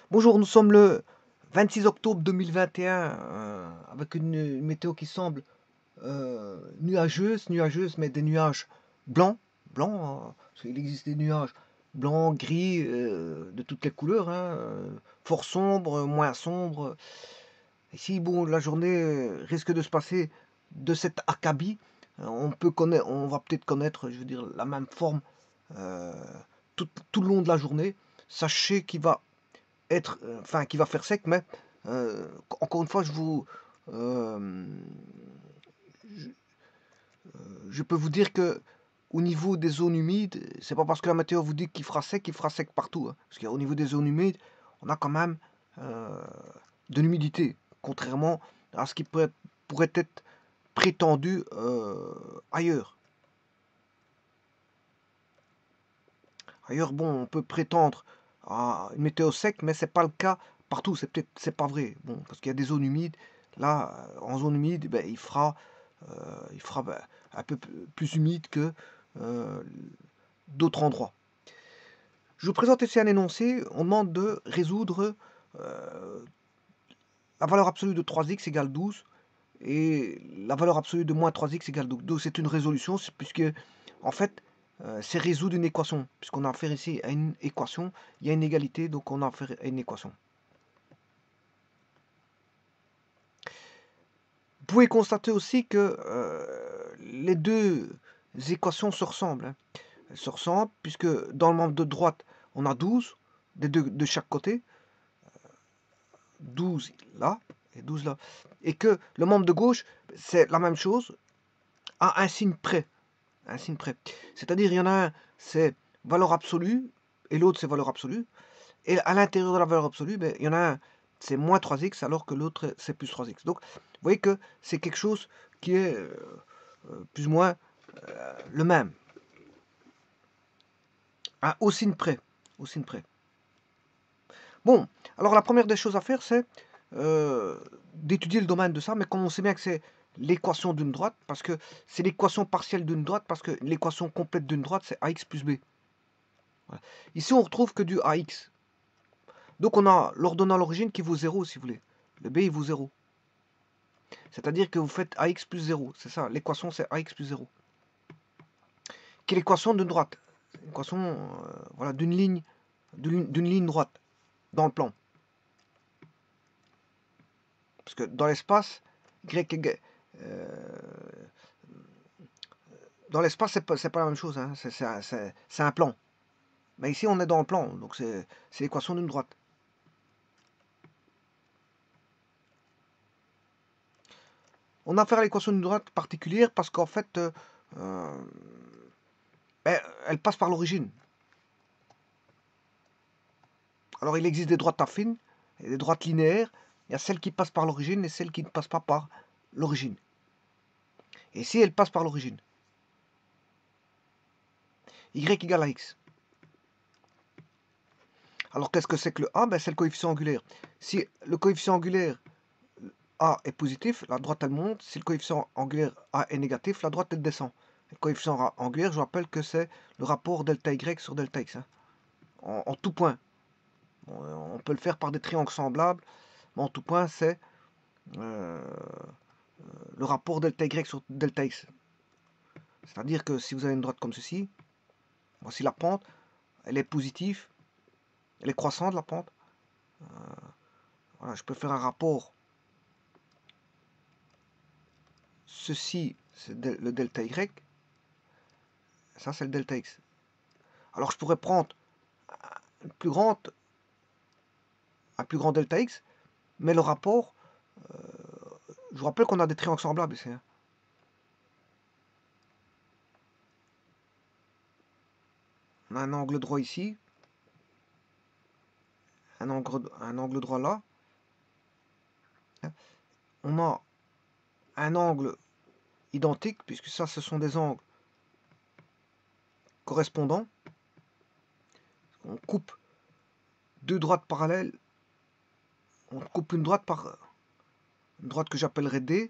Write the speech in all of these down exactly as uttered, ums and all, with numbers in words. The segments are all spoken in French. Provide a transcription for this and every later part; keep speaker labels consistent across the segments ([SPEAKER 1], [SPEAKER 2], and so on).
[SPEAKER 1] Bonjour, nous sommes le vingt-six octobre deux mille vingt et un euh, avec une, une météo qui semble euh, nuageuse, nuageuse, mais des nuages blancs, blancs, hein, parce qu'il existe des nuages blancs, gris, euh, de toutes les couleurs, hein, euh, fort sombres, moins sombres. Ici, bon, la journée euh, risque de se passer de cet acabit. Euh, on peut connaître, on va peut-être connaître, je veux dire, la même forme euh, tout, tout le long de la journée. Sachez qu'il va être, euh, enfin, qui va faire sec, mais euh, encore une fois, je vous, euh, je, je peux vous dire que au niveau des zones humides, c'est pas parce que la météo vous dit qu'il fera sec, qu'il fera sec partout, hein, parce qu'au niveau des zones humides, on a quand même euh, de l'humidité, contrairement à ce qui pourrait, pourrait être prétendu euh, ailleurs. Ailleurs, bon, on peut prétendre à une météo sec, mais c'est pas le cas partout. C'est peut-être, c'est pas vrai. Bon, parce qu'il y a des zones humides. Là, euh, en zone humide, ben, il fera, euh, il fera ben, un peu plus humide que euh, d'autres endroits. Je vous présente ici un énoncé. On demande de résoudre euh, la valeur absolue de trois x égale douze et la valeur absolue de moins trois x égale douze. Donc c'est une résolution, puisque en fait, euh, c'est résoudre une équation. Puisqu'on a affaire ici à une équation, il y a une égalité, donc on a affaire à une équation. Vous pouvez constater aussi que euh, les deux équations se ressemblent. Hein. Elles se ressemblent, puisque dans le membre de droite, on a douze, des deux, de chaque côté. douze là, et douze là. Et que le membre de gauche, c'est la même chose, à un signe près. Un signe près. C'est-à-dire, il y en a un, c'est valeur absolue, et l'autre, c'est valeur absolue. Et à l'intérieur de la valeur absolue, ben, il y en a un, c'est moins trois x, alors que l'autre, c'est plus trois x. Donc, vous voyez que c'est quelque chose qui est euh, euh, plus ou moins euh, le même. Hein, au signe près. Au signe près. Bon, alors la première des choses à faire, c'est euh, d'étudier le domaine de ça, mais comme on sait bien que c'est l'équation d'une droite, parce que c'est l'équation partielle d'une droite, parce que l'équation complète d'une droite, c'est ax plus b. Voilà. Ici, on retrouve que du ax. Donc, on a l'ordonnée à l'origine qui vaut zéro, si vous voulez. Le b, il vaut zéro. C'est-à-dire que vous faites ax plus zéro. C'est ça, l'équation, c'est ax plus zéro. Qui est l'équation d'une droite. L'équation euh, voilà, d'une ligne, d'une ligne droite dans le plan. Parce que dans l'espace, y, euh, dans l'espace, c'est pas, pas la même chose. Hein. C'est un plan. Mais ici, on est dans le plan. Donc, c'est l'équation d'une droite. On a affaire à l'équation d'une droite particulière parce qu'en fait, euh, euh, elle, elle passe par l'origine. Alors, il existe des droites affines et des droites linéaires. Il y a celles qui passent par l'origine et celles qui ne passent pas par l'origine. Et ici, elle passe par l'origine. Y égale à x. Alors, qu'est-ce que c'est que le A? Ben, c'est le coefficient angulaire. Si le coefficient angulaire A est positif, la droite, elle monte. Si le coefficient angulaire A est négatif, la droite, elle descend. Le coefficient angulaire, je rappelle que c'est le rapport delta Y sur delta X. Hein, en, en tout point. On peut le faire par des triangles semblables, mais en tout point, c'est euh, le rapport delta Y sur delta X. C'est-à-dire que si vous avez une droite comme ceci, voici la pente, elle est positive, elle est croissante la pente. Euh, voilà, je peux faire un rapport. Ceci, c'est le delta Y. Ça, c'est le delta X. Alors, je pourrais prendre une plus grande, un plus grand delta X, mais le rapport, euh, je vous rappelle qu'on a des triangles semblables ici. Hein. On a un angle droit ici, un angle, un angle droit là. On a un angle identique, puisque ça, ce sont des angles correspondants. On coupe deux droites parallèles. On coupe une droite par une droite que j'appellerai D.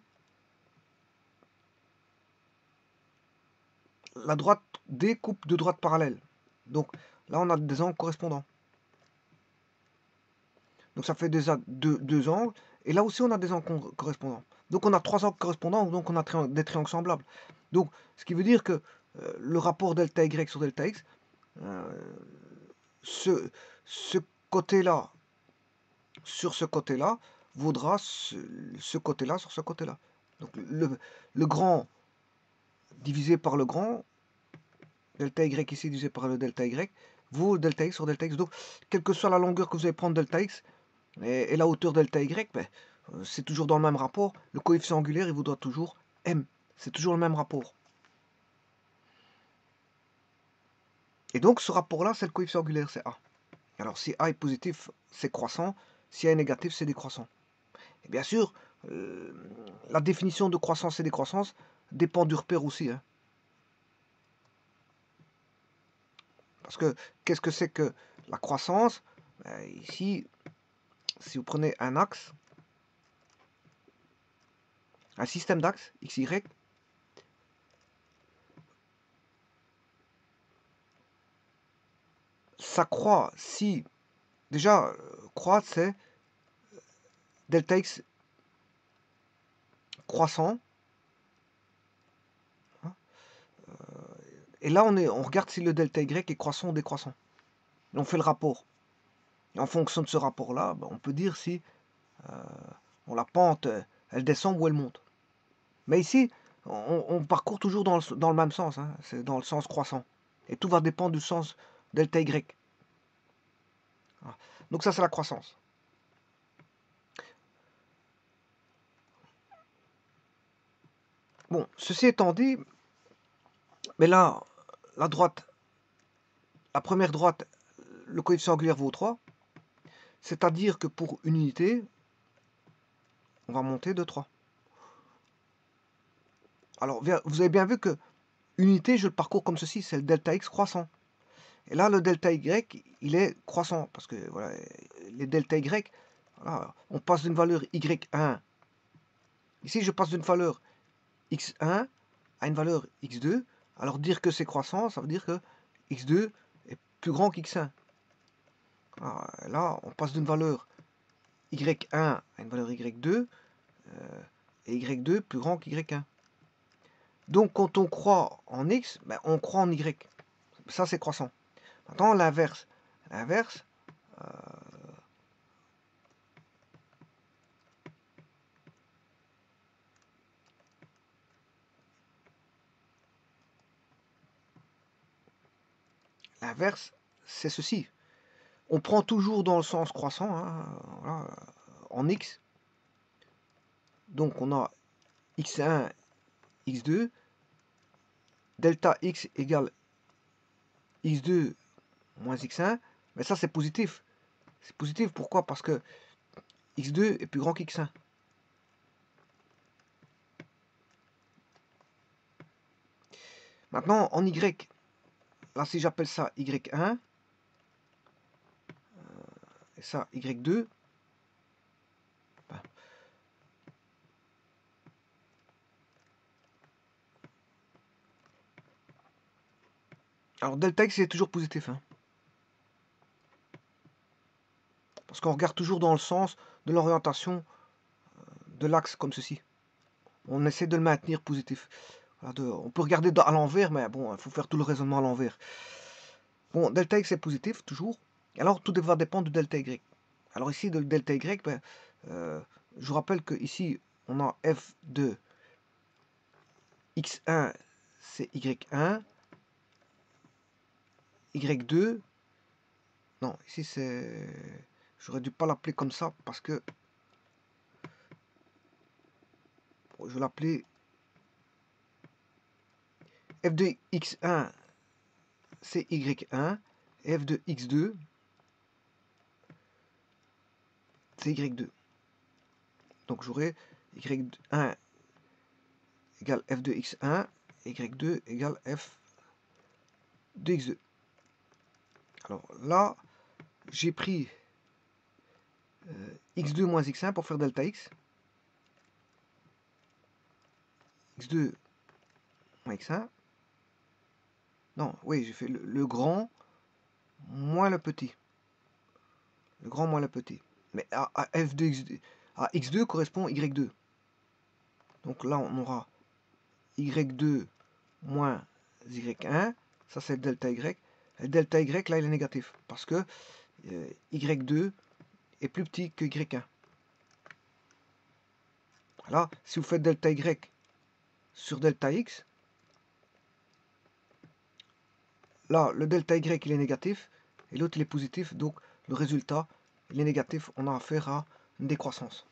[SPEAKER 1] La droite D coupe deux droites parallèles. Donc là, on a des angles correspondants. Donc ça fait déjà deux, deux angles. Et là aussi, on a des angles correspondants. Donc on a trois angles correspondants, donc on a tri des triangles semblables. Donc, ce qui veut dire que euh, le rapport delta Y sur delta X, euh, ce, ce côté-là sur ce côté-là vaudra ce, ce côté-là sur ce côté-là. Donc le, le grand divisé par le grand, delta Y ici divisé par le delta Y, vaut delta X sur delta X. Donc, quelle que soit la longueur que vous allez prendre delta X et, et la hauteur delta Y, ben, c'est toujours dans le même rapport. Le coefficient angulaire, il vaudra toujours M. C'est toujours le même rapport. Et donc, ce rapport-là, c'est le coefficient angulaire, c'est A. Alors, si A est positif, c'est croissant. Si A est négatif, c'est décroissant. Et bien sûr, euh, la définition de croissance et décroissance dépend du repère aussi. Hein. Parce que, qu'est-ce que c'est que la croissance? Ben, ici, si vous prenez un axe, un système d'axes, X, Y, ça croît si, déjà, croître, c'est delta X croissant. Et là, on, est, on regarde si le delta Y est croissant ou décroissant. Et on fait le rapport. Et en fonction de ce rapport-là, ben, on peut dire si euh, on, la pente, elle descend ou elle monte. Mais ici, on, on parcourt toujours dans le, dans le même sens. Hein. C'est dans le sens croissant. Et tout va dépendre du sens delta Y. Voilà. Donc ça, c'est la croissance. Bon, ceci étant dit, mais là, la droite, la première droite, le coefficient angulaire vaut trois. C'est-à-dire que pour une unité, on va monter de trois. Alors, vous avez bien vu que unité, je le parcours comme ceci, c'est le delta X croissant. Et là, le delta Y, il est croissant, parce que voilà, les delta Y, voilà, on passe d'une valeur Y un. Ici, je passe d'une valeur X un à une valeur X deux. Alors, dire que c'est croissant, ça veut dire que X deux est plus grand qu'X un. Alors, là, on passe d'une valeur Y un à une valeur Y deux, euh, et Y deux plus grand qu'Y un. Donc, quand on croit en X, ben, on croit en Y. Ça, c'est croissant. Maintenant, l'inverse. L'inverse, euh, l'inverse, c'est ceci. On prend toujours dans le sens croissant, hein, voilà, en X. Donc, on a X un, X deux. Delta X égale X deux moins X un. Mais ça, c'est positif. C'est positif, pourquoi? Parce que X deux est plus grand qu'X un. Maintenant, en Y, là, si j'appelle ça Y un, et ça Y deux, ben, alors delta X est toujours positif. Hein, parce qu'on regarde toujours dans le sens de l'orientation de l'axe, comme ceci. On essaie de le maintenir positif. De, on peut regarder à l'envers, mais bon, il faut faire tout le raisonnement à l'envers. Bon, delta X est positif, toujours. Alors, tout va dépendre du delta Y. Alors ici, de delta Y, ben, euh, je vous rappelle que ici, on a f de X un, c'est Y un. Y deux. Non, ici, c'est... J'aurais dû pas l'appeler comme ça, parce que... Bon, je vais l'appeler... F de X un, c'est Y un. Et F de X deux, c'est Y deux. Donc j'aurai Y un égale F de X un, Y deux égale F de X deux. Alors là, j'ai pris euh, X deux moins X un pour faire delta X. X deux moins X un. Non, oui, j'ai fait le, le grand moins le petit. Le grand moins le petit. Mais à, à f de x deux, à x deux correspond y deux. Donc là, on aura y deux moins y un. Ça, c'est le delta y. Et le delta y, là, il est négatif. Parce que euh, y deux est plus petit que y un. Là, si vous faites delta y sur delta x, là, le delta y, il est négatif, et l'autre, il est positif, donc le résultat, il est négatif. On a affaire à une décroissance.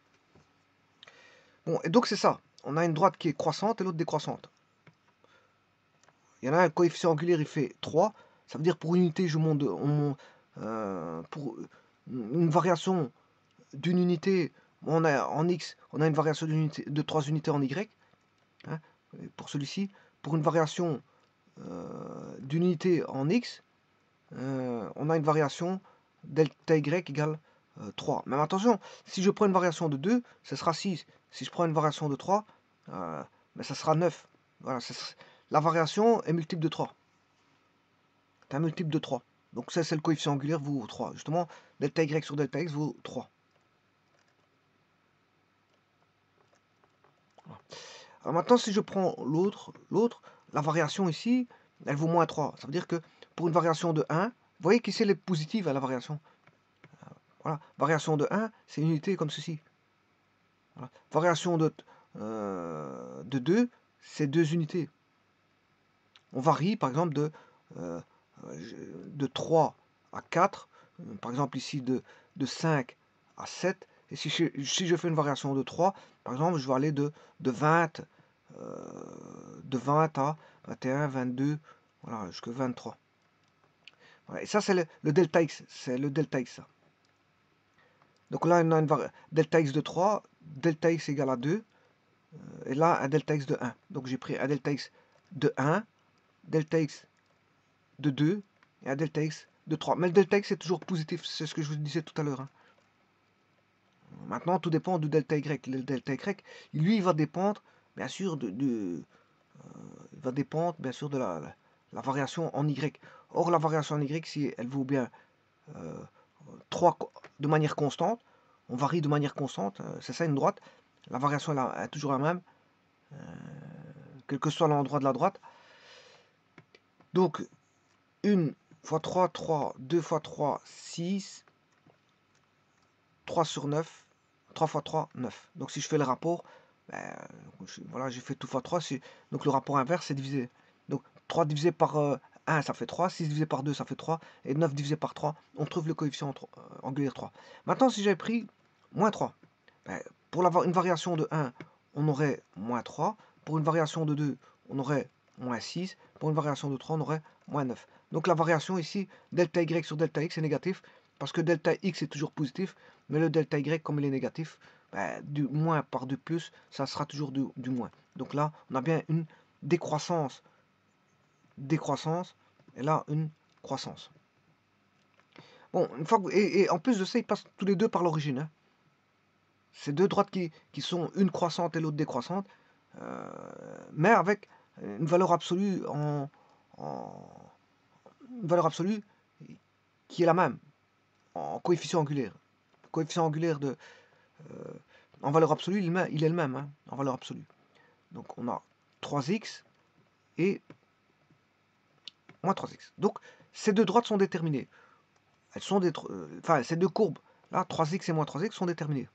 [SPEAKER 1] Bon, et donc c'est ça. On a une droite qui est croissante et l'autre décroissante. Il y en a un coefficient angulaire, il fait trois. Ça veut dire pour une unité, je monte, on, euh, pour une variation d'une unité, on a en x, on a une variation unité, de trois unités en y. Hein, pour celui-ci, pour une variation euh, d'une unité en x, euh, on a une variation delta y égale euh, trois. Mais attention, si je prends une variation de deux, ce sera six. Si je prends une variation de trois, euh, ben ça sera neuf. Voilà, la variation est multiple de trois. C'est un multiple de trois. Donc ça, c'est le coefficient angulaire vaut trois. Justement, delta y sur delta x vaut trois. Voilà. Alors maintenant, si je prends l'autre, l'autre, la variation ici, elle vaut moins trois. Ça veut dire que pour une variation de un, vous voyez qu'ici elle est positive à la variation. Voilà. Variation de un, c'est une unité comme ceci. Voilà. Variation de, euh, de deux, c'est deux unités. On varie, par exemple, de, euh, de trois à quatre. Par exemple, ici, de, de cinq à sept. Et si je, si je fais une variation de trois, par exemple, je vais aller de, de vingt, euh, de vingt à vingt et un, vingt-deux, voilà, jusqu'à vingt-trois. Voilà. Et ça, c'est le, le delta x. C'est le delta x, ça. Donc là, on a une delta x de trois, delta x égale à deux, euh, et là, un delta x de un. Donc j'ai pris un delta x de un, delta x de deux, et un delta x de trois. Mais le delta x est toujours positif, c'est ce que je vous disais tout à l'heure. Hein. Maintenant, tout dépend du delta y. Le delta y, lui, il va dépendre, bien sûr, de, de euh, il va dépendre, bien sûr, de la, la, la variation en y. Or, la variation en y, si elle vaut bien euh, trois de manière constante, on varie de manière constante, c'est ça une droite, la variation est, là, est toujours la même, euh, quel que soit l'endroit de la droite. Donc, un fois trois, trois, deux fois trois, six, trois sur neuf, trois fois trois, neuf. Donc si je fais le rapport, ben, je, voilà, j'ai fait tout fois trois, donc le rapport inverse c'est divisé. Donc trois divisé par euh, un, ça fait trois, six divisé par deux, ça fait trois, et neuf divisé par trois, on trouve le coefficient euh, angulaire trois. Maintenant, si j'avais pris moins trois, ben, pour la, une variation de un, on aurait moins trois, pour une variation de deux, on aurait moins six, pour une variation de trois, on aurait moins neuf. Donc la variation ici, delta y sur delta x est négatif, parce que delta x est toujours positif, mais le delta y, comme il est négatif, ben, du moins par du plus, ça sera toujours du, du moins. Donc là, on a bien une décroissance, décroissance, et là, une croissance. Bon, une fois que, et, et en plus de ça, ils passent tous les deux par l'origine. Hein. C'est deux droites qui, qui sont une croissante et l'autre décroissante, euh, mais avec une valeur absolue en, en une valeur absolue qui est la même en coefficient angulaire. Le coefficient angulaire de euh, en valeur absolue, il, il est le même hein, en valeur absolue. Donc on a trois x et moins trois x. Donc ces deux droites sont déterminées. Elles sont des, euh, enfin ces deux courbes là, trois x et moins trois x sont déterminées.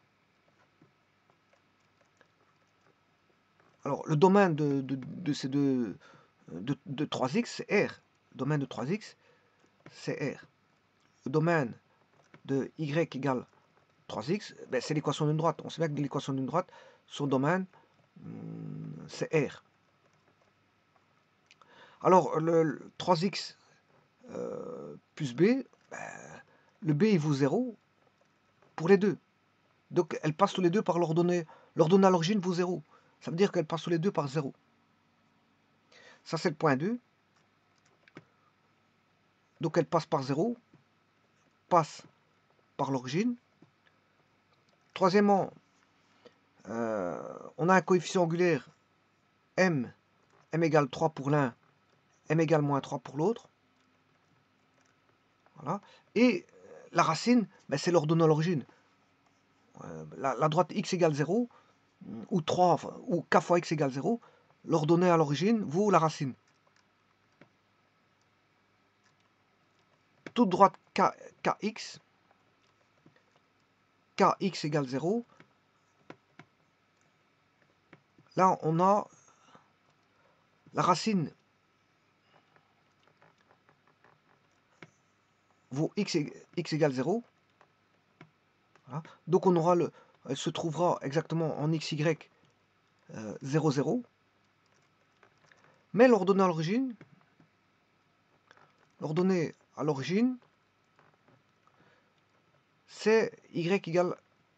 [SPEAKER 1] Alors le domaine de, de, de ces deux de, de trois x c'est R. Le domaine de trois x c'est R. Le domaine de y égale trois x, ben, c'est l'équation d'une droite. On sait bien que l'équation d'une droite, son domaine, c'est R. Alors, le, le trois x euh, plus b, ben, le b il vaut zéro pour les deux. Donc, elles passent tous les deux par l'ordonnée. L'ordonnée à l'origine vaut zéro. Ça veut dire qu'elles passent tous les deux par zéro. Ça, c'est le point deux. Donc, elles passent par zéro, passent par l'origine. Troisièmement, euh, on a un coefficient angulaire m, m égale trois pour l'un, m égale moins trois pour l'autre. Voilà. Et la racine, ben, c'est l'ordonnée à l'origine. Euh, la, la droite x égale zéro, ou trois, enfin, ou k fois x égale zéro, l'ordonnée à l'origine vaut la racine. Toute droite k, kx, kx égale zéro, là on a la racine vaut x, x égale zéro. Voilà. Donc on aura le, elle se trouvera exactement en xy euh, zéro, zéro. Mais l'ordonnée à l'origine, l'ordonnée à l'origine, c'est y égale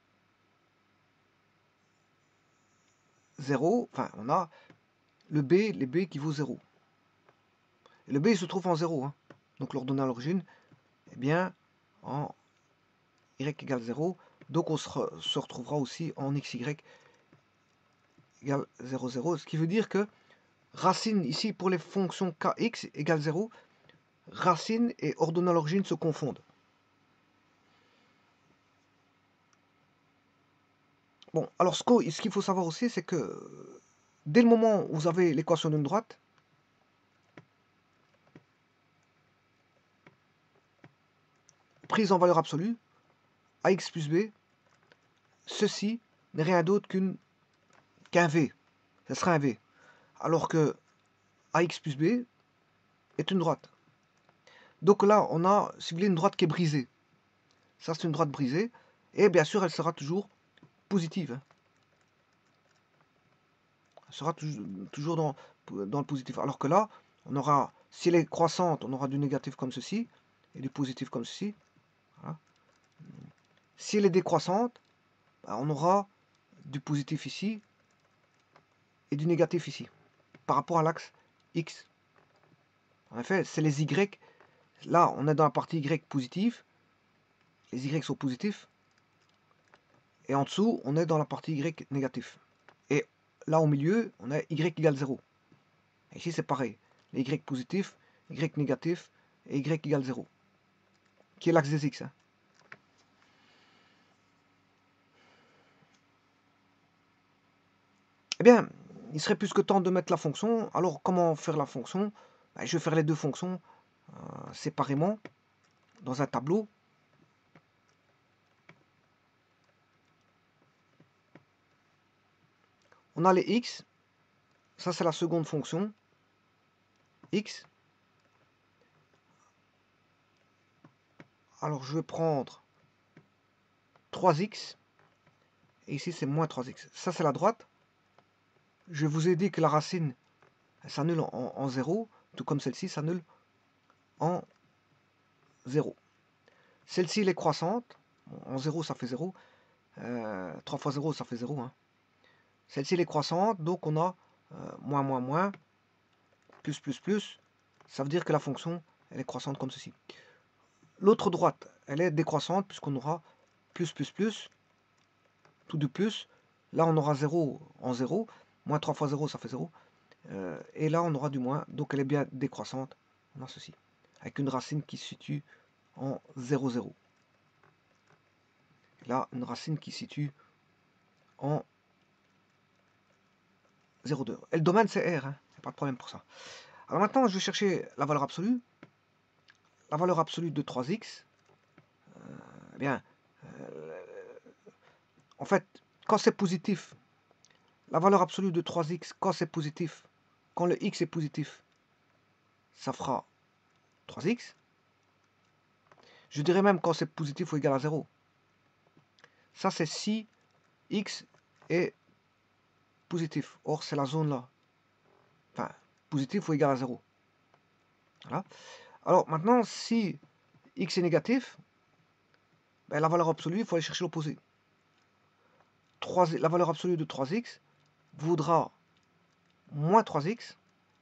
[SPEAKER 1] zéro. Enfin, on a le b, les b qui vaut zéro. Et le b il se trouve en zéro. Hein. Donc l'ordonnée à l'origine, eh bien, en y égale zéro. Donc on se, re, se retrouvera aussi en xy égale zéro, zéro. Ce qui veut dire que racine, ici, pour les fonctions kx égale zéro, racine et ordonnée à l'origine se confondent. Bon, alors ce qu'il faut savoir aussi, c'est que dès le moment où vous avez l'équation d'une droite, prise en valeur absolue, ax plus b, ceci n'est rien d'autre qu'une qu'un v. Ce sera un v. Alors que ax plus b est une droite. Donc là, on a, si vous voulez, une droite qui est brisée. Ça, c'est une droite brisée. Et bien sûr, elle sera toujours positive. Elle sera toujours dans, dans le positif. Alors que là, on aura, si elle est croissante, on aura du négatif comme ceci, et du positif comme ceci. Voilà. Si elle est décroissante, on aura du positif ici, et du négatif ici, par rapport à l'axe X. En effet, c'est les Y. Là, on est dans la partie Y positive. Les Y sont positifs. Et en dessous, on est dans la partie Y négatif. Et là, au milieu, on a Y égale zéro. Et ici, c'est pareil. Les Y positifs, Y négatif et Y égale zéro. Qui est l'axe des X. Hein. Eh bien, il serait plus que temps de mettre la fonction. Alors, comment faire la fonction? Ben, je vais faire les deux fonctions euh, séparément dans un tableau. On a les x, ça c'est la seconde fonction, x. Alors je vais prendre trois x, et ici c'est moins trois x. Ça c'est la droite. Je vous ai dit que la racine s'annule en, en zéro, tout comme celle-ci s'annule en zéro. Celle-ci elle est croissante, en zéro ça fait zéro, euh, trois fois zéro ça fait zéro. Hein. Celle-ci elle est croissante, donc on a euh, moins, moins, moins, plus, plus, plus. Ça veut dire que la fonction elle est croissante comme ceci. L'autre droite, elle est décroissante puisqu'on aura plus, plus, plus, tout du plus. Là, on aura zéro en zéro. Moins trois fois zéro, ça fait zéro. Euh, et là, on aura du moins. Donc, elle est bien décroissante. On a ceci. Avec une racine qui se situe en zéro, zéro. Là, une racine qui se situe en zéro, deux. Et le domaine, c'est R. Hein. Il n'y a pas de problème pour ça. Alors maintenant, je vais chercher la valeur absolue. La valeur absolue de trois x. Euh, eh bien, euh, en fait, quand c'est positif, la valeur absolue de trois x, quand c'est positif, quand le x est positif, ça fera trois x. Je dirais même quand c'est positif ou égal à zéro. Ça, c'est si x est positif. Or, c'est la zone là. Enfin, positif ou égal à zéro. Voilà. Alors, maintenant, si x est négatif, ben, la valeur absolue, il faut aller chercher l'opposé. La valeur absolue de trois x vaudra moins trois x.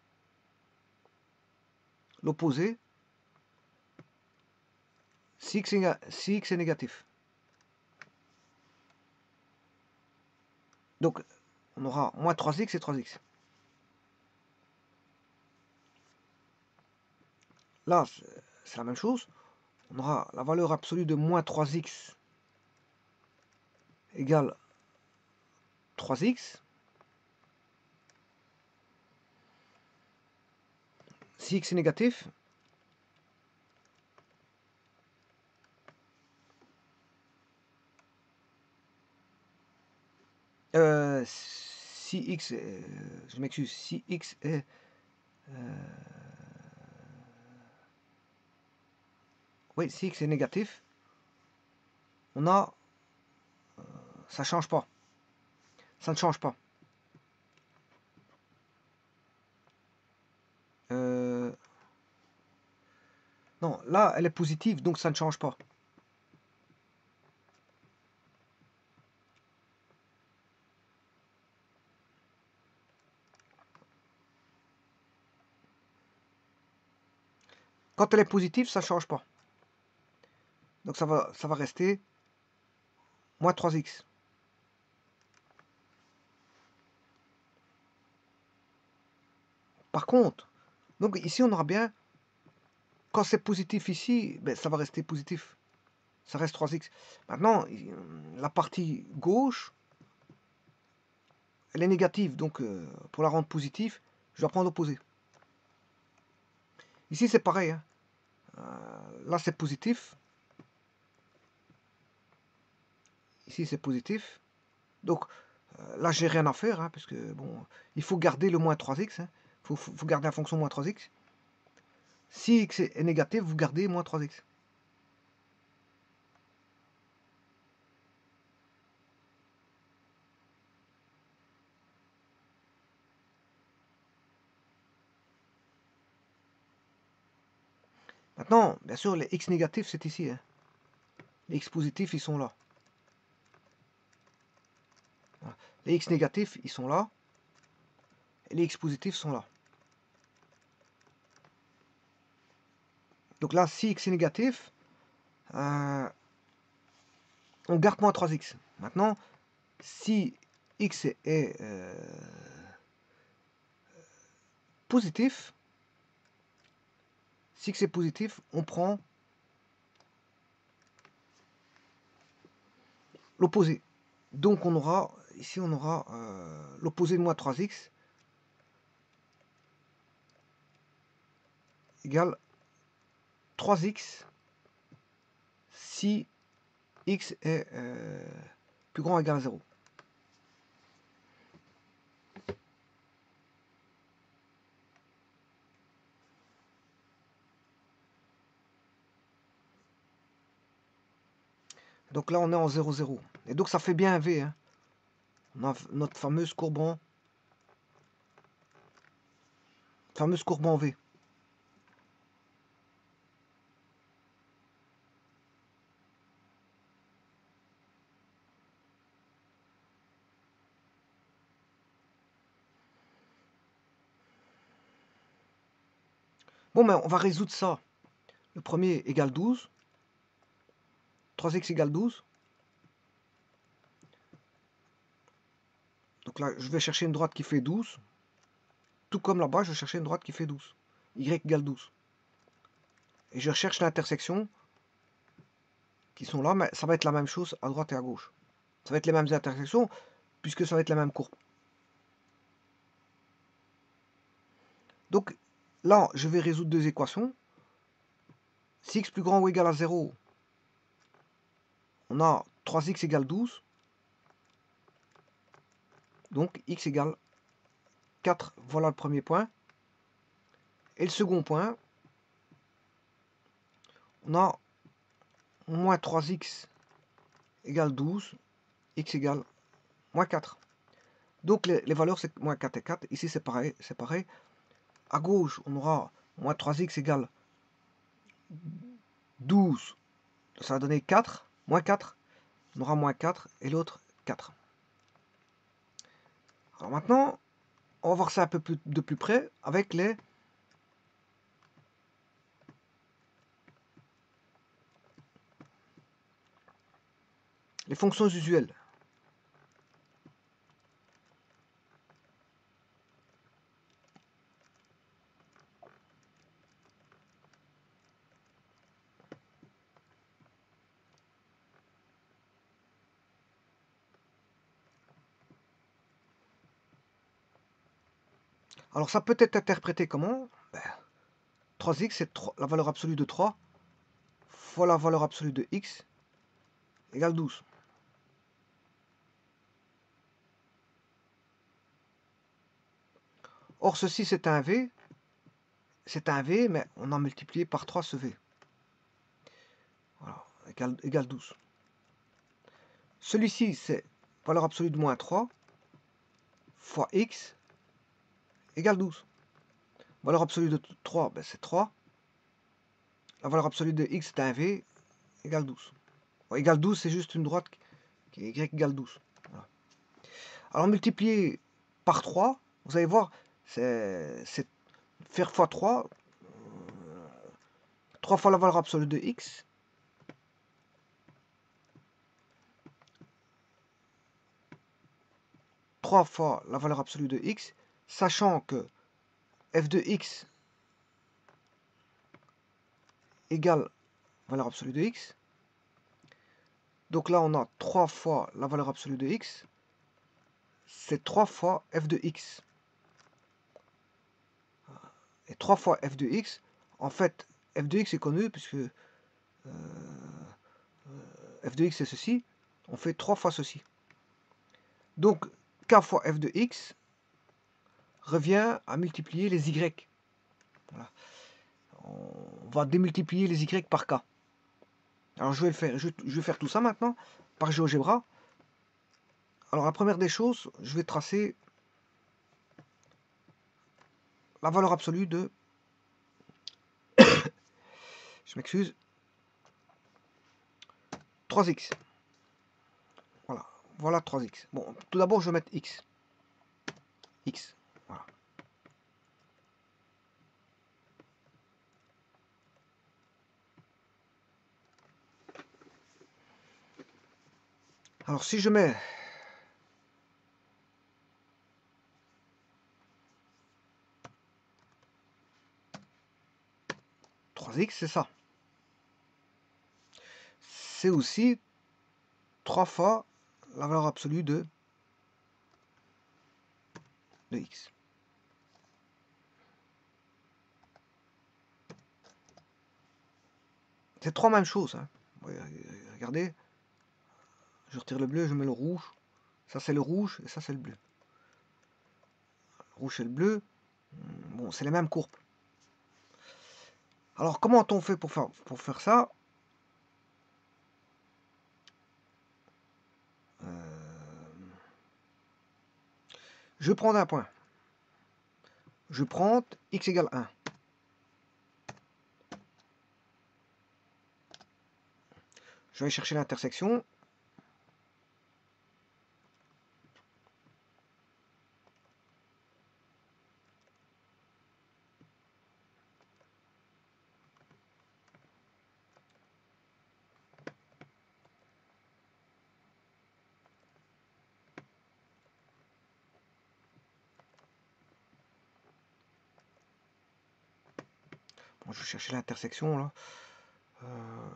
[SPEAKER 1] L'opposé, si x est, si x est négatif. Donc, on aura moins trois x et trois x. Là, c'est la même chose. on aura la valeur absolue de moins trois x égale trois x. Si x est négatif, euh, si x, est, je m'excuse, si x est euh, oui, si x est négatif, on a, euh, ça change pas, ça ne change pas. Euh, non, là, elle est positive, donc ça ne change pas. Quand elle est positive, ça ne change pas. Donc ça va, ça va rester moins trois x. Par contre, donc ici on aura bien, quand c'est positif ici, ben, ça va rester positif. Ça reste trois x. Maintenant, la partie gauche, elle est négative. Donc euh, pour la rendre positive, je dois prendre l'opposé. Ici c'est pareil. Hein. Euh, là c'est positif. Ici c'est positif. Donc euh, là j'ai rien à faire. Hein, parce que bon, il faut garder le moins trois x. Il hein. faut, faut, faut garder la fonction moins trois x. Si x est négatif, vous gardez moins trois x. Maintenant, bien sûr, les x négatifs, c'est ici. Hein. Les x positifs, ils sont là. Voilà. Les x négatifs, ils sont là. Et les x positifs sont là. Donc là, si x est négatif, euh, on garde moins trois x. Maintenant, si x est, est euh, positif, si x est positif, on prend l'opposé. Donc on aura, ici on aura euh, l'opposé de moins trois x égale trois x si x est euh, plus grand ou égal à zéro. Donc là on est en zéro, zéro. Et donc ça fait bien un V. Hein. On a notre fameuse courbe en, fameuse courbe en V. Bon, mais on va résoudre ça. Le premier égale douze. trois x égale douze. Donc là, je vais chercher une droite qui fait douze. Tout comme là-bas, je vais chercher une droite qui fait douze. Y égale douze. Et je recherche l'intersection qui sont là, mais ça va être la même chose à droite et à gauche. Ça va être les mêmes intersections, puisque ça va être la même courbe. Donc là, je vais résoudre deux équations. Si x plus grand ou égal à zéro, on a trois x égale douze. Donc x égale quatre, voilà le premier point. Et le second point, on a moins trois x égale douze, x égale moins quatre. Donc les, les valeurs c'est moins quatre et quatre. Ici c'est pareil, c'est pareil. À gauche, on aura moins trois x égale douze. Ça va donner quatre, moins quatre. On aura moins quatre et l'autre quatre. Alors maintenant, on va voir ça un peu plus, de plus près avec les les fonctions usuelles. Alors ça peut être interprété comment? Ben, trois x, c'est la valeur absolue de trois fois la valeur absolue de x égale douze. Or, ceci, c'est un V. C'est un V, mais on a multiplié par trois ce V. Voilà, égale, égale douze. Celui-ci, c'est valeur absolue de moins trois fois x égale douze. Valeur absolue de trois, ben c'est trois. La valeur absolue de x, c'est un V, égale douze. Bon, égale douze, c'est juste une droite qui est y égale douze. Voilà. Alors, multiplier par trois, vous allez voir, c'est faire fois trois. trois fois la valeur absolue de x. trois fois la valeur absolue de x, sachant que f de x égale valeur absolue de x. Donc là, on a trois fois la valeur absolue de x. C'est trois fois f de x. Et trois fois f de x, en fait, f de x est connu puisque euh, f de x c'est ceci. On fait trois fois ceci. Donc, k fois f de x revient à multiplier les y. Voilà. On va démultiplier les y par k. Alors je vais, le faire, je, je vais faire tout ça maintenant par GeoGebra. Alors la première des choses, je vais tracer la valeur absolue de... je m'excuse. trois x. Voilà, voilà trois x. Bon, tout d'abord je vais mettre x. X, voilà. Alors si je mets trois x, c'est ça. C'est aussi trois fois la valeur absolue de, de x. C'est trois mêmes choses. Hein. Regardez, je retire le bleu, je mets le rouge. Ça c'est le rouge et ça c'est le bleu. Le rouge et le bleu, bon, c'est les mêmes courbes. Alors comment on fait pour faire, pour faire ça? euh, Je prends un point. Je prends x égale un. Je vais chercher l'intersection. Bon, je vais chercher l'intersection là. Euh,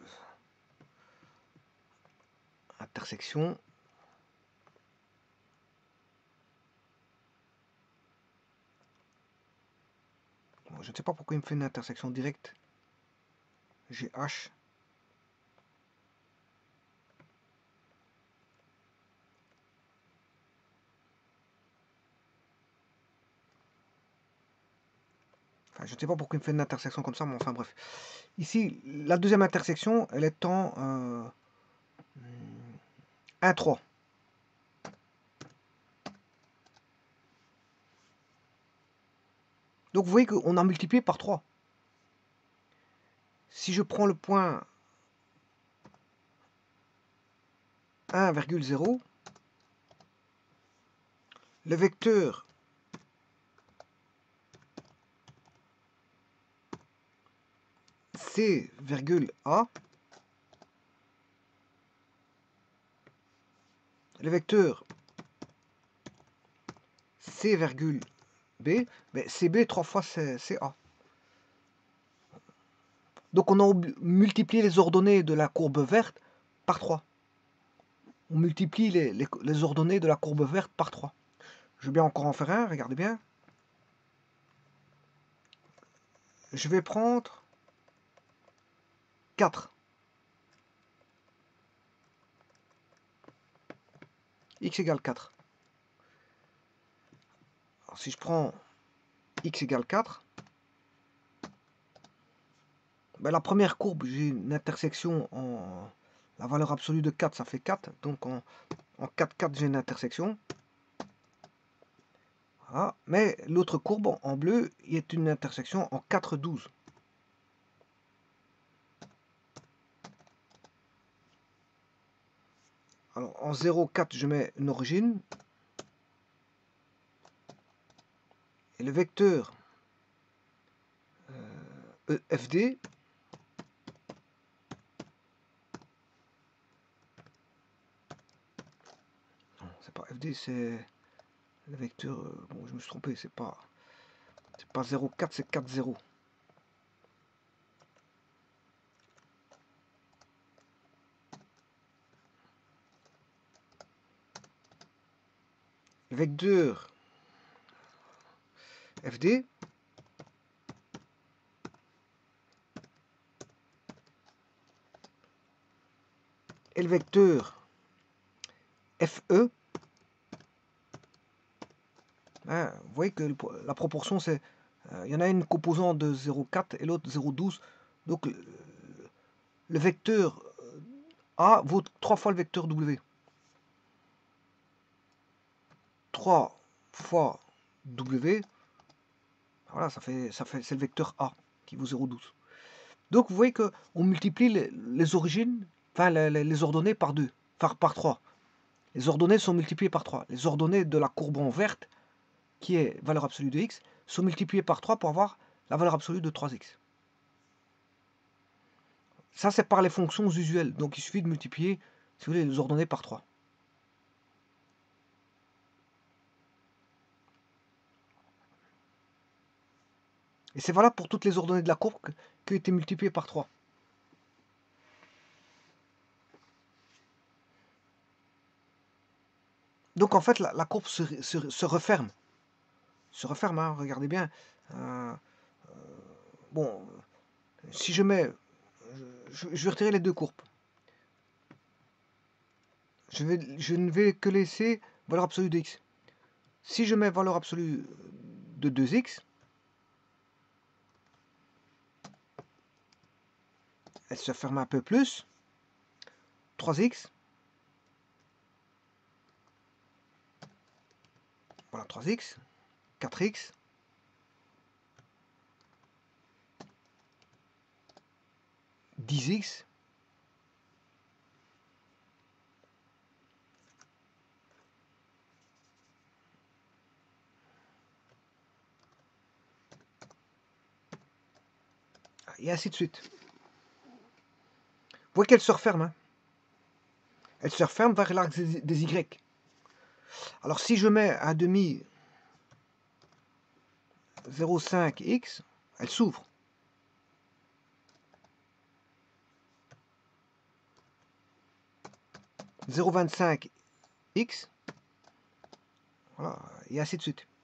[SPEAKER 1] intersection. Bon, je ne sais pas pourquoi il me fait une intersection directe. G H. Enfin, je ne sais pas pourquoi il me fait une intersection comme ça, mais enfin bref. Ici, la deuxième intersection, elle est en euh, un trois. Donc vous voyez qu'on a multiplié par trois. Si je prends le point un virgule zéro, le vecteur C, A, le vecteur C, B, mais C B trois fois C A. Donc on a multiplié les ordonnées de la courbe verte par trois. On multiplie les, les, les ordonnées de la courbe verte par trois. Je vais bien encore en faire un, regardez bien. je vais prendre quatre. X égale quatre. Alors, si je prends x égale quatre, ben, la première courbe, j'ai une intersection en... La valeur absolue de quatre, ça fait quatre. Donc en, en quatre, quatre, j'ai une intersection. Voilà. Mais l'autre courbe en bleu est une intersection en quatre, douze. Alors en zéro, quatre, je mets une origine. Et le vecteur euh, E F D, non, c'est pas F D, c'est le vecteur, euh, bon, je me suis trompé, c'est pas, c'est pas zéro, quatre, c'est quatre, zéro. Le vecteur F D, et le vecteur F E, hein, vous voyez que la proportion, c'est, il euh, y en a une composante de zéro virgule quatre et l'autre zéro virgule douze. Donc le, le vecteur A vaut trois fois le vecteur W. trois fois W, voilà, ça fait, ça fait, c'est le vecteur A qui vaut zéro virgule douze. Donc vous voyez qu'on multiplie les, les origines, enfin les, les, les ordonnées par deux, par, par trois. Les ordonnées sont multipliées par trois. Les ordonnées de la courbe en verte, qui est valeur absolue de x, sont multipliées par trois pour avoir la valeur absolue de trois x. Ça, c'est par les fonctions usuelles. Donc il suffit de multiplier, si vous voulez, les ordonnées par trois. Et c'est valable pour toutes les ordonnées de la courbe qui ont été multipliées par trois. Donc en fait, la, la courbe se, se, se referme. Se referme, hein, regardez bien. Euh, euh, bon, si je mets... Je, je vais retirer les deux courbes. Je, vais, je ne vais que laisser valeur absolue de x. Si je mets valeur absolue de deux x, elle se ferme un peu plus. trois x. Voilà, trois x. quatre x. dix x. Et ainsi de suite. Vous voyez qu'elle se referme. Hein. Elle se referme vers l'axe des Y. Alors si je mets un demi zéro virgule cinq x, elle s'ouvre. zéro virgule vingt-cinq x, voilà, et ainsi de suite.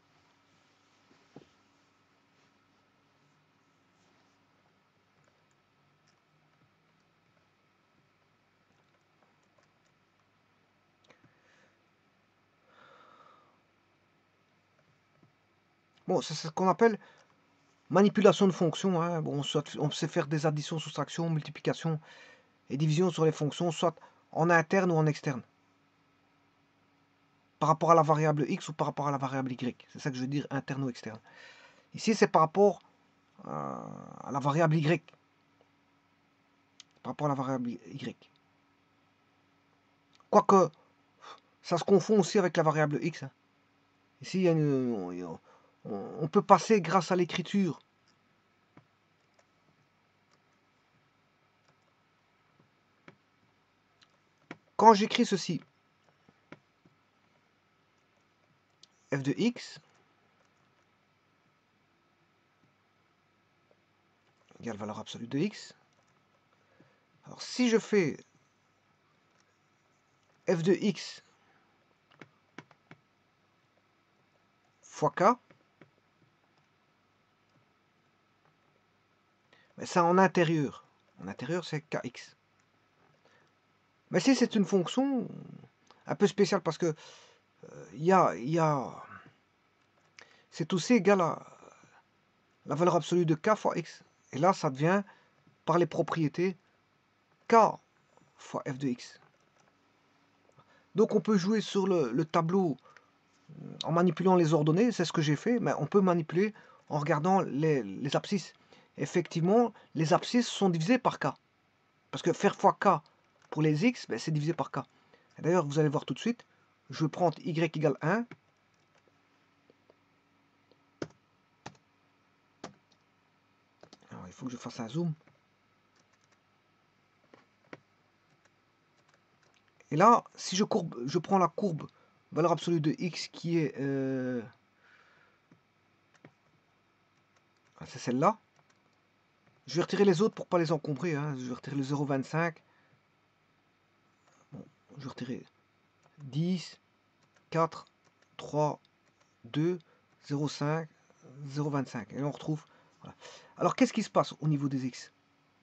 [SPEAKER 1] Bon, c'est ce qu'on appelle manipulation de fonctions. Hein. Bon, soit on sait faire des additions, soustractions, multiplications et divisions sur les fonctions, soit en interne ou en externe. Par rapport à la variable x ou par rapport à la variable y. C'est ça que je veux dire, interne ou externe. Ici, c'est par rapport à la variable y. Par rapport à la variable y. Quoique, ça se confond aussi avec la variable x. Hein. Ici, il y a une, on peut passer grâce à l'écriture. Quand j'écris ceci, f de x égale valeur absolue de x. Alors si je fais f de x fois k, Et ça en intérieur. En intérieur, c'est kx. Mais si c'est une fonction un peu spéciale parce que il euh, y a, y a c'est aussi égal à la valeur absolue de k fois x. Et là, ça devient, par les propriétés, k fois f de x. Donc on peut jouer sur le, le tableau en manipulant les ordonnées, c'est ce que j'ai fait, mais on peut manipuler en regardant les, les abscisses. Effectivement, les abscisses sont divisées par k. Parce que faire fois k pour les x, ben, c'est divisé par k. D'ailleurs, vous allez voir tout de suite, je vais prendre y égale un. Alors, il faut que je fasse un zoom. Et là, si je, courbe, je prends la courbe valeur absolue de x qui est... Euh, c'est celle-là. Je vais retirer les autres pour ne pas les encombrer. Hein. Je vais retirer le zéro virgule vingt-cinq. Bon, je vais retirer dix, quatre, trois, deux, zéro virgule cinq, zéro virgule vingt-cinq. Et on retrouve... Voilà. Alors, qu'est-ce qui se passe au niveau des x?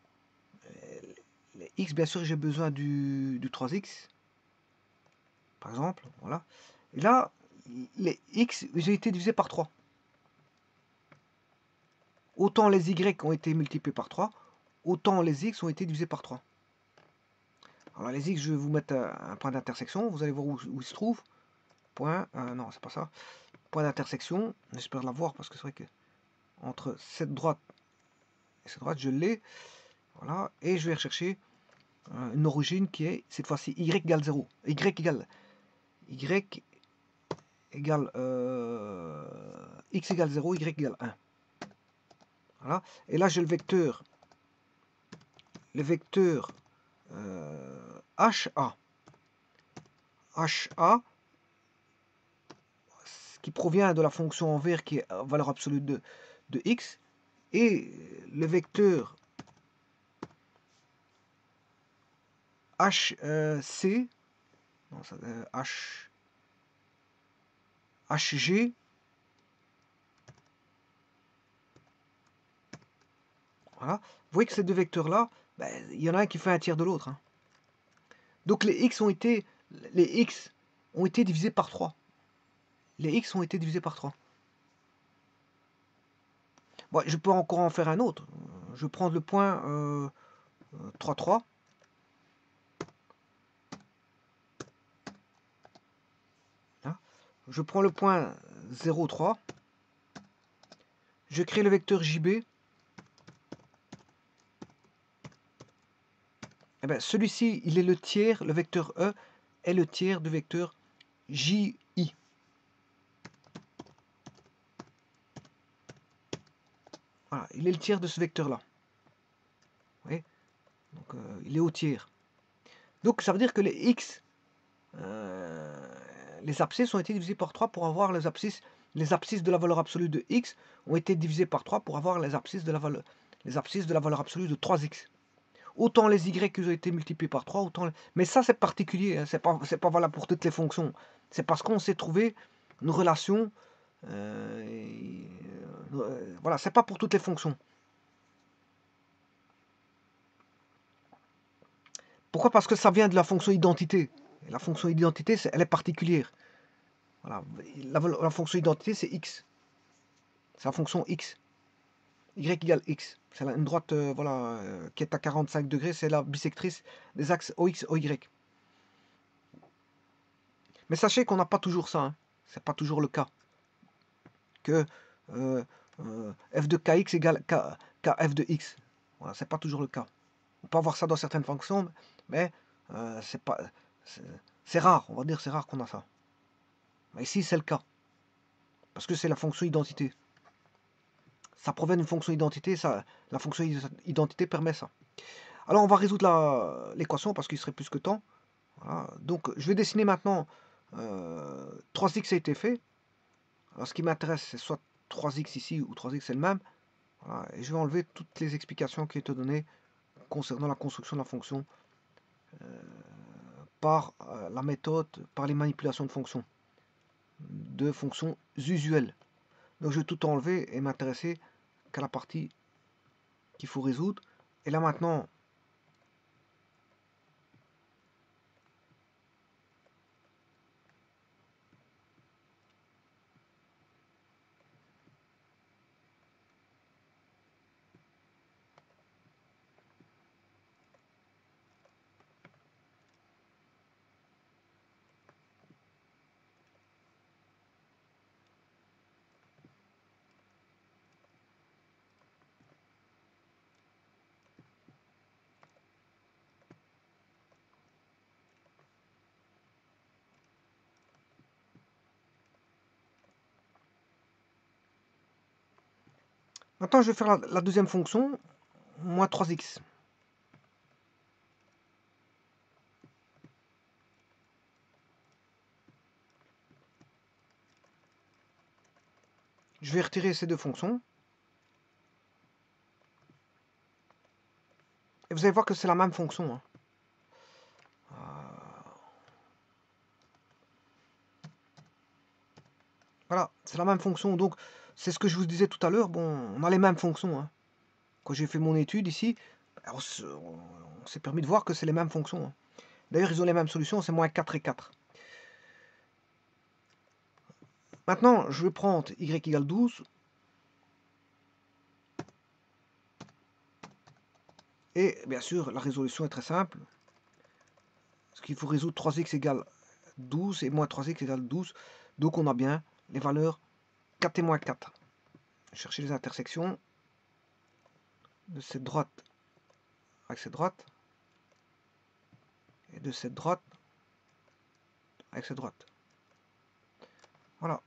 [SPEAKER 1] Les x, bien sûr, j'ai besoin du, du trois x. Par exemple, voilà. Et là, les x, j'ai été divisé par trois. Autant les y ont été multipliés par trois, autant les x ont été divisés par trois. Alors les x, je vais vous mettre un point d'intersection, vous allez voir où, où il se trouve. Point, euh, non, c'est pas ça. Point d'intersection, j'espère l'avoir parce que c'est vrai que entre cette droite et cette droite, je l'ai. Voilà, et je vais rechercher euh, une origine qui est cette fois-ci y égale zéro. Y égale y égale euh, x égale zéro, y égale un. Voilà. Et là, j'ai le vecteur, le vecteur euh, H A. H A, qui provient de la fonction envers qui est valeur absolue de, de x, et le vecteur H C, non, ça, euh, H, HG, voilà. Vous voyez que ces deux vecteurs-là, ben, il y en a un qui fait un tiers de l'autre. Hein. Donc les x ont été, les x ont été divisés par trois. Les x ont été divisés par trois. Bon, je peux encore en faire un autre. Je vais prendre le point euh, trois, trois. Là. Je prends le point zéro, trois. Je crée le vecteur J B. Eh ben, celui-ci, il est le tiers, le vecteur E est le tiers du vecteur J I. Voilà, il est le tiers de ce vecteur-là. Vous voyez? Donc, euh, il est au tiers. Donc, ça veut dire que les x, euh, les abscisses ont été divisés par trois pour avoir les abscisses. Les abscisses de la valeur absolue de x ont été divisés par trois pour avoir les abscisses de la valeur, les abscisses de la valeur absolue de trois x. Autant les y qui ont été multipliés par trois, autant les... Mais ça, c'est particulier, hein, c'est pas, c'est pas valable pour toutes les fonctions. C'est parce qu'on s'est trouvé une relation... Euh, et, euh, voilà, c'est pas pour toutes les fonctions. Pourquoi? Parce que ça vient de la fonction identité. Et la fonction identité, c'est, elle est particulière. Voilà. La, la fonction identité, c'est x. C'est la fonction x. Y égale x. C'est une droite euh, voilà, euh, qui est à quarante-cinq degrés. C'est la bisectrice des axes O X, O Y. Mais sachez qu'on n'a pas toujours ça. Hein. C'est pas toujours le cas. Que euh, euh, f de kx égale k, kf de x. Voilà, c'est pas toujours le cas. On peut avoir ça dans certaines fonctions, mais euh, c'est pas, c'est rare. On va dire c'est rare qu'on a ça. Mais ici, c'est le cas. Parce que c'est la fonction identité. Ça provient d'une fonction identité, ça, la fonction identité permet ça. Alors on va résoudre l'équation parce qu'il serait plus que temps. Voilà. Donc je vais dessiner maintenant euh, trois x a été fait. Alors ce qui m'intéresse c'est soit trois x ici ou trois x c'est le même. Voilà. Et je vais enlever toutes les explications qui étaient données concernant la construction de la fonction euh, par euh, la méthode, par les manipulations de fonctions, de fonctions usuelles. Donc je vais tout enlever et m'intéresser qu'à la partie qu'il faut résoudre. Et là maintenant, maintenant je vais faire la, la deuxième fonction, moins trois x. Je vais retirer ces deux fonctions. Et vous allez voir que c'est la même fonction. Hein. Euh... Voilà, c'est la même fonction. Donc, c'est ce que je vous disais tout à l'heure. Bon, on a les mêmes fonctions. Hein. Quand j'ai fait mon étude ici, on s'est permis de voir que c'est les mêmes fonctions. Hein. D'ailleurs, ils ont les mêmes solutions, c'est moins quatre et quatre. Maintenant, je vais prendre y égale douze. Et bien sûr, la résolution est très simple. Parce qu'il faut résoudre trois x égale douze et moins trois x égale douze. Donc on a bien les valeurs quatre et moins quatre. Chercher les intersections de cette droite avec cette droite. Et de cette droite avec cette droite. Voilà.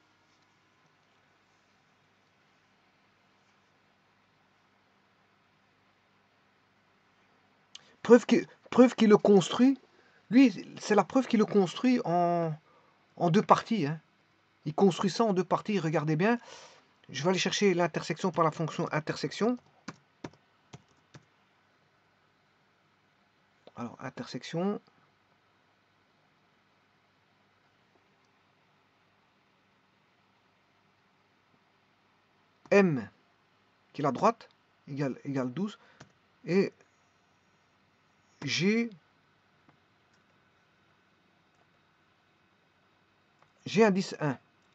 [SPEAKER 1] Preuve qu'il preuve qu'il le construit. Lui, c'est la preuve qu'il le construit en, en deux parties. Hein. Il construit ça en deux parties. Regardez bien. Je vais aller chercher l'intersection par la fonction intersection. Alors, intersection. M, qui est la droite, égale, égale douze. Et G, G indice un.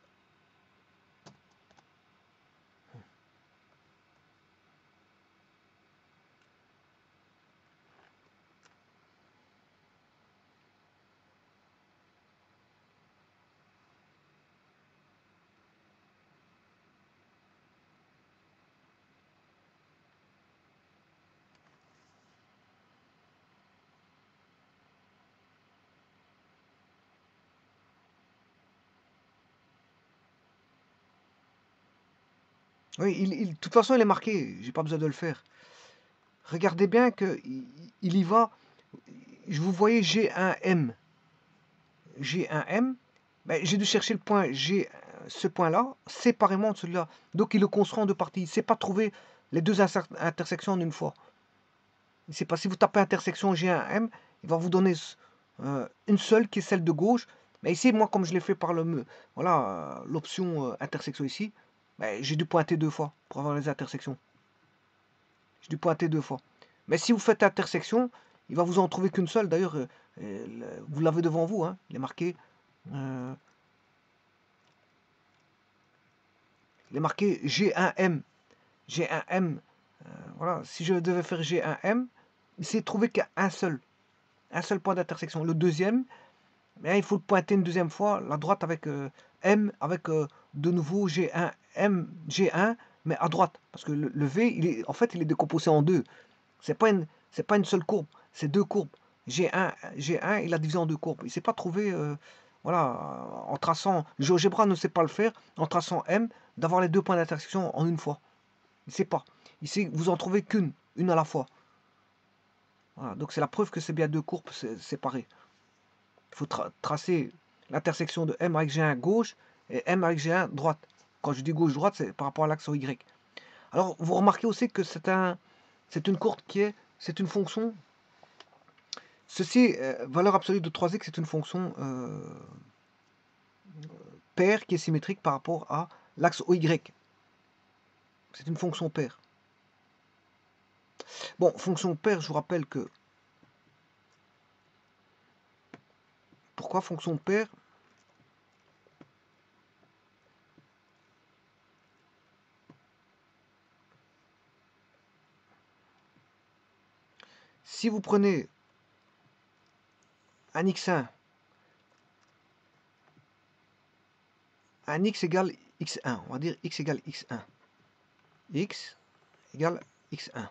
[SPEAKER 1] Oui, il, il, de toute façon, il est marqué. J'ai pas besoin de le faire. Regardez bien que il, il y va. Je vous voyais G un M. G un M. Ben, j'ai dû chercher le point G, ce point-là, séparément de celui-là. Donc il le construit en deux parties. Il ne sait pas trouver les deux intersections en une fois. Il sait pas. Si vous tapez intersection G un M, il va vous donner euh, une seule qui est celle de gauche. Mais ici, moi, comme je l'ai fait par le voilà euh, l'option euh, intersection ici, ben, j'ai dû pointer deux fois pour avoir les intersections. J'ai dû pointer deux fois. Mais si vous faites intersection, il va vous en trouver qu'une seule. D'ailleurs, euh, euh, vous l'avez devant vous. Hein, il est marqué. Euh, il est marqué G un M. G un M. Euh, voilà. Si je devais faire G un M, il s'est trouvé qu'un seul. Un seul point d'intersection. Le deuxième, mais il faut le pointer une deuxième fois, la droite avec euh, M, avec euh, de nouveau G un, M, G un, mais à droite. Parce que le, le V, il est, en fait, il est décomposé en deux. C'est pas une, c'est pas une seule courbe, c'est deux courbes. G un, G un, il a divisé en deux courbes. Il ne s'est pas trouvé, euh, voilà, en traçant, GeoGebra ne sait pas le faire, en traçant M, d'avoir les deux points d'intersection en une fois. Il ne sait pas. Il sait vous en trouvez qu'une, une à la fois. Voilà, donc c'est la preuve que c'est bien deux courbes séparées. Il faut tra tracer l'intersection de M avec G un gauche et M avec G un droite. Quand je dis gauche-droite, c'est par rapport à l'axe Y. Alors, vous remarquez aussi que c'est un, c'est une courbe qui est, c'est une fonction. Ceci, euh, valeur absolue de trois x, c'est une fonction euh, paire qui est symétrique par rapport à l'axe O Y. C'est une fonction paire. Bon, fonction paire, je vous rappelle que... Pourquoi fonction paire? Si vous prenez un x un, un x égale x un, on va dire x égale x un, x égale x un,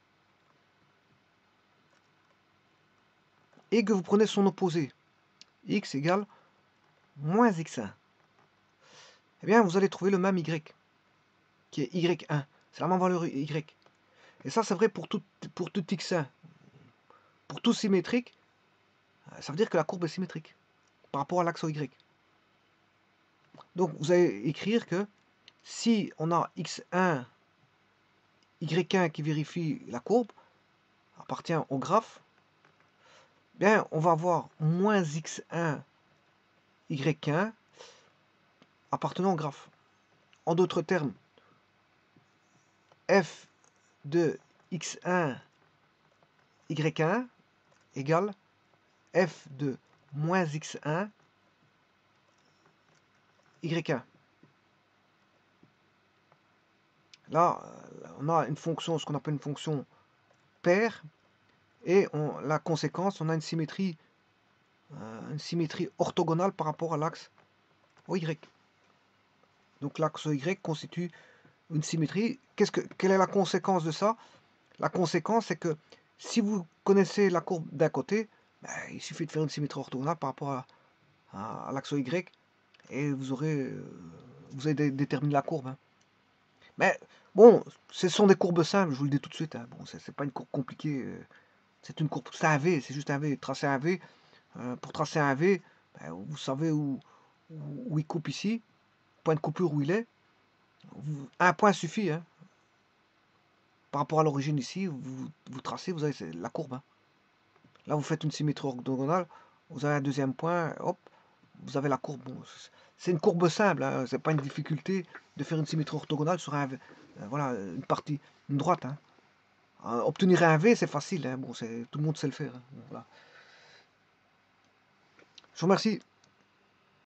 [SPEAKER 1] et que vous prenez son opposé, x égale moins x un, eh bien vous allez trouver le même y, qui est y un, c'est la même valeur y. Et ça c'est vrai pour tout, pour tout x un, pour tout symétrique, ça veut dire que la courbe est symétrique par rapport à l'axe y. Donc vous allez écrire que si on a x un, y un qui vérifie la courbe, appartient au graphe, bien on va avoir moins x un, y un appartenant au graphe. En d'autres termes, f de x un, y un égale f de moins x un, y un. Là, on a une fonction, ce qu'on appelle une fonction paire, et on, la conséquence, on a une symétrie, euh, une symétrie orthogonale par rapport à l'axe O Y. Donc l'axe O Y constitue une symétrie. Qu'est-ce que, quelle est la conséquence de ça? La conséquence, c'est que si vous connaissez la courbe d'un côté, ben, il suffit de faire une symétrie orthogonale par rapport à, à, à l'axe O Y, et vous aurez, euh, vous avez déterminé la courbe. Hein. Mais bon, ce sont des courbes simples, je vous le dis tout de suite. Hein. Bon, c'est pas une courbe compliquée. Euh, c'est une courbe, c'est un V, c'est juste un V. Tracer un V, euh, pour tracer un V, ben, vous savez où, où, où il coupe ici, point de coupure où il est. Vous, un point suffit. Hein. Par rapport à l'origine ici, vous, vous tracez, vous avez la courbe. Hein. Là, vous faites une symétrie orthogonale, vous avez un deuxième point, hop, vous avez la courbe. Bon, c'est une courbe simple, hein, c'est pas une difficulté de faire une symétrie orthogonale sur un, euh, voilà, une partie, une droite. Hein. Euh, obtenir un V, c'est facile, hein, bon, tout le monde sait le faire. Hein, voilà. Je vous remercie.